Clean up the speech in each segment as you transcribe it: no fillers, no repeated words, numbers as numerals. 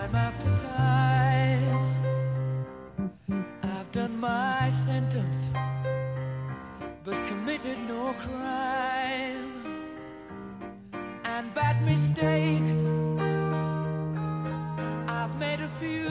time after time. I've done my sentence, but committed no crime. And bad mistakes, I've made a few.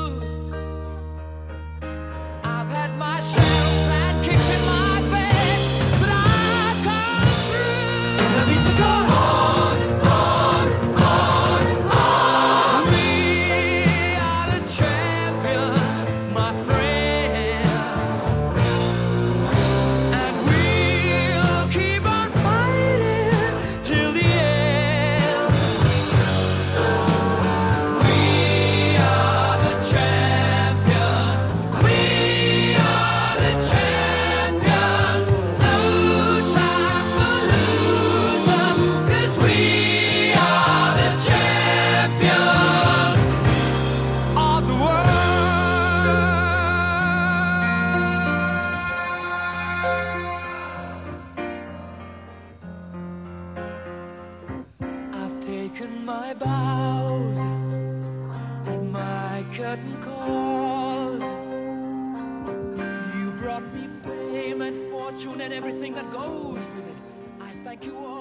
I've had my shells and kicked in my face, but I've come through. I need to go on, on, on, on. We are the champions, my friends, and we'll keep on fighting till the end. We are the champions. We are the champions. No time for losers, 'cause we are the champions of the world. I've taken my bows and my curtain calls. You brought me fame and fortune and everything that goes with it. I thank you all.